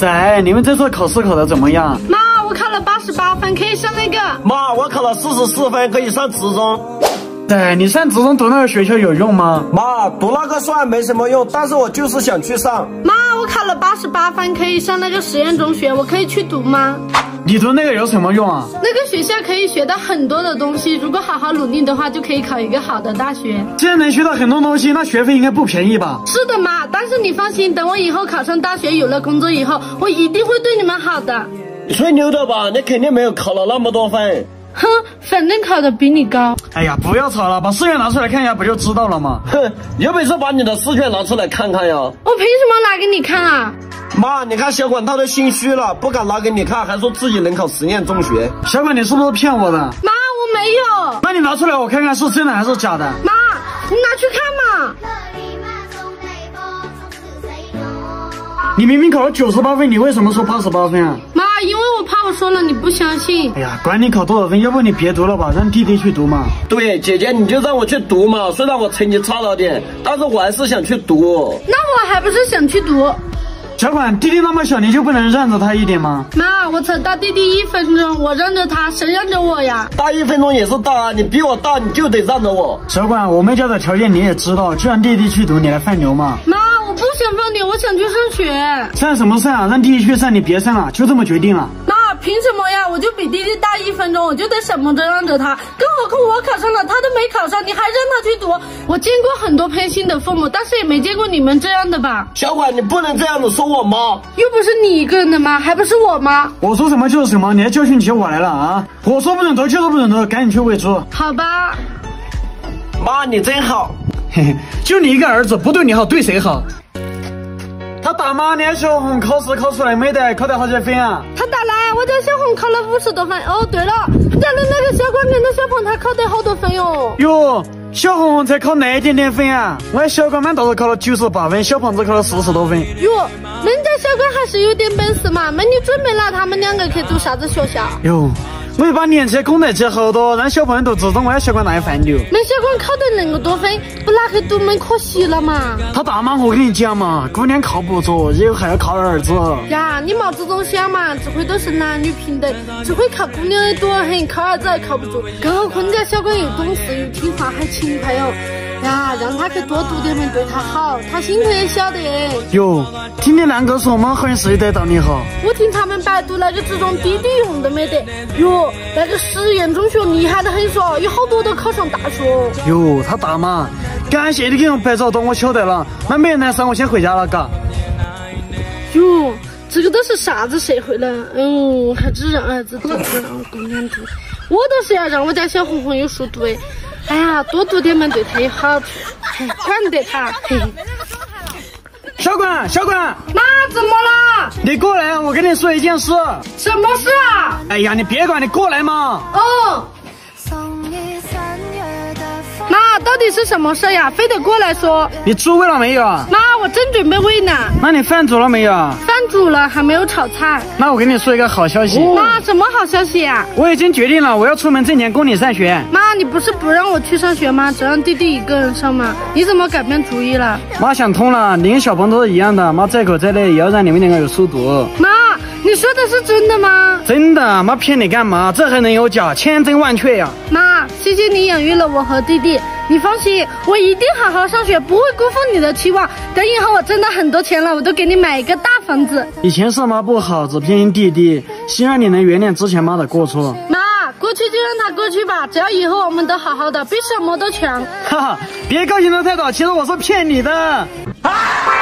在，你们这次考试考得怎么样？ 妈，我考了88分，可以上那个。 妈，我考了44分，可以上职中。 对，你上职中读那个学校有用吗？ 妈，读那个虽然没什么用，但是我就是想去上。 妈，我考了88分，可以上那个实验中学，我可以去读吗？ 你读那个有什么用啊？ 那个学校可以学到很多的东西，如果好好努力的话，就可以考一个好的大学。 既然能学到很多东西，那学费应该不便宜吧？ 是的妈，但是你放心，等我以后考上大学，有了工作以后，我一定会对你们好的。 你吹牛的吧？你肯定没有考了那么多分。 哼，反正考的比你高。 哎呀，不要吵了，把试卷拿出来看一下，不就知道了吗？ 哼，有本事把你的试卷拿出来看看呀！ 我凭什么拿给你看啊？ 妈，你看小管他都心虚了，不敢拿给你看，还说自己能考实验中学。 小管，你是不是骗我的？ 妈，我没有。 那你拿出来我看看是真的还是假的？ 妈，你拿去看嘛。 你明明考了98分，你为什么说88分啊？ 妈，因为我怕我说了你不相信。 哎呀，管你考多少分，要不你别读了吧，让弟弟去读嘛。 对，姐姐你就让我去读嘛，虽然我成绩差了点，但是我还是想去读。 那我还不是想去读。 小管，弟弟那么小，你就不能让着他一点吗？ 妈，我才大弟弟1分钟，我让着他，谁让着我呀？ 大1分钟也是大啊，你比我大，你就得让着我。 小管，我们家的条件你也知道，就让弟弟去读，你来放牛嘛。 妈，我不想放牛，我想去上学。 上什么上啊？让弟弟去上，你别上了，就这么决定了。 妈，凭什么呀？我就比弟弟大1分钟，我就得什么都让着他。更何况我考上了，他都没考上，你还让他去读？我见过很多偏心的父母，但是也没见过你们这样的吧？ 小管，你不能这样子说我妈。 又不是你一个人的妈，还不是我妈。 我说什么就是什么，你还教训起我来了啊！我说不准读就是不准读，赶紧去喂猪。 好吧。 妈，你真好。 嘿嘿，就你一个儿子，不对你好，对谁好？他大妈，你小红考试考出来没得？考得好几分啊？ 他打来，我家小红考了50多分。哦，对了，家的那个小管跟的小鹏，他考得好多分哟。 哟，小红才考那一点点分啊！我小管满倒是考了98分，小胖子考了40多分。 哟，人家小管还是有点本事嘛。那你准备拿他们2个去读啥子学校？ 哟，我就把年车供得起好多，让小朋友读职中，我要小管拿去放牛。 那小管考得那么多分，不拿去读蛮可惜了嘛。 他大妈，我跟你讲嘛，姑娘靠不着，以后还要靠儿子。 呀，你毛这种想嘛，这回都是男女平等，只会靠姑娘的多很，靠儿子还靠不住。更何况人家小管又懂事又听话还勤快哟。呀，让他去多读点嘛，对他好，他心头也晓得。 哟，听你啷个说嘛，好像是得到你好。 我听他们百度那个职中滴滴用都没得。哟，那个实验中学厉害得很说，有好多都考上大学。 哟，他大妈，感谢你给我白找到，我晓得了。那没人来上，我先回家了，嘎。 哟，这个都是啥子社会了？还只让儿子读，不让姑娘读。我都是要让我家小红红有书读的。哎呀，多读点嘛，对他有好处。嘿，管得他。嘿。 小管，小管， 妈，怎么了？ 你过来，我跟你说一件事。 什么事啊？ 哎呀，你别管，你过来嘛。 哦。妈，到底是什么事呀？非得过来说。 你猪喂了没有啊？ 妈，我正准备喂呢。 那你饭煮了没有啊？ 饭煮了，还没有炒菜。 那我跟你说一个好消息。 妈，什么好消息呀？ 我已经决定了，我要出门挣钱供你上学。 妈，你不是不让我去上学吗？只让弟弟一个人上吗？你怎么改变主意了？ 妈想通了，你跟小鹏都是一样的，妈再苦再累也要让你们2个有书读。 妈，你说的是真的吗？ 真的，妈骗你干嘛？这还能有假？千真万确呀！ 妈，谢谢你养育了我和弟弟，你放心，我一定好好上学，不会辜负你的期望。等以后我挣到很多钱了，我都给你买一个大房子。 以前是妈不好，只偏心弟弟，希望你能原谅之前妈的过错。 妈，过去就让它过去吧，只要以后我们都好好的，比什么都强。 哈哈，别高兴得太早，其实我是骗你的。啊